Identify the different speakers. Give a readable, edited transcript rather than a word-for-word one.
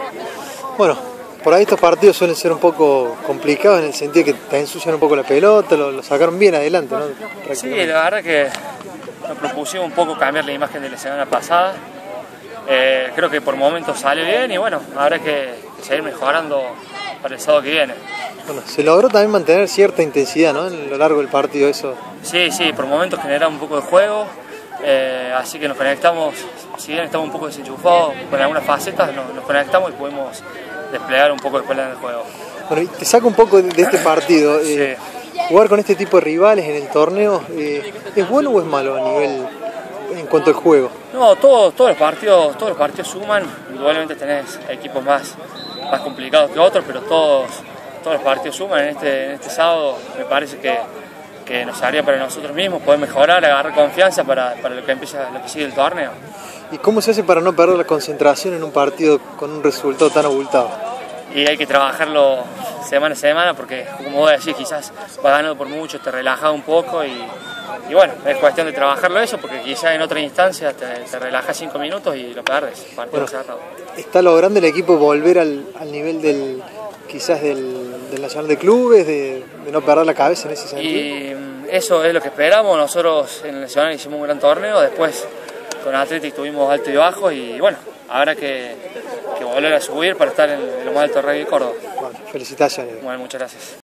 Speaker 1: Bueno, por ahí estos partidos suelen ser un poco complicados en el sentido de que te ensucian un poco la pelota, lo sacaron bien adelante, ¿no?
Speaker 2: Sí, la verdad que nos propusimos un poco cambiar la imagen de la semana pasada. Creo que por momentos sale bien y bueno, habrá que seguir mejorando para el sábado que viene.
Speaker 1: Bueno, se logró también mantener cierta intensidad, ¿no? En lo largo del partido eso.
Speaker 2: Sí, por momentos generamos un poco de juego, así que nos conectamos, si bien estamos un poco desenchufados con algunas facetas, nos conectamos y podemos desplegar un poco después del juego.
Speaker 1: Bueno, y te saco un poco de este partido.
Speaker 2: Sí.
Speaker 1: Jugar con este tipo de rivales en el torneo, ¿es bueno o es malo a nivel en cuanto al juego?
Speaker 2: No, todos los partidos suman. Indudablemente tenés equipos más complicados que otros, pero todos los partidos suman. En este sábado me parece que nos haría para nosotros mismos poder mejorar, agarrar confianza para lo que sigue el torneo.
Speaker 1: ¿Y cómo se hace para no perder la concentración en un partido con un resultado tan abultado?
Speaker 2: Y hay que trabajarlo semana a semana porque, como vos decís, quizás vas ganando por mucho, te relajas un poco y bueno, es cuestión de trabajarlo eso porque quizás en otra instancia te relajas 5 minutos y lo pierdes, partido cerrado.
Speaker 1: ¿Está logrando el equipo volver al nivel del Nacional de Clubes, de no perder la cabeza en ese sentido?
Speaker 2: Y eso es lo que esperamos. Nosotros en el Nacional hicimos un gran torneo, después con Athletic tuvimos alto y bajo y bueno, habrá que volver a subir para estar en lo más alto de Rugby Córdoba.
Speaker 1: Bueno, felicitaciones.
Speaker 2: Bueno, muchas gracias.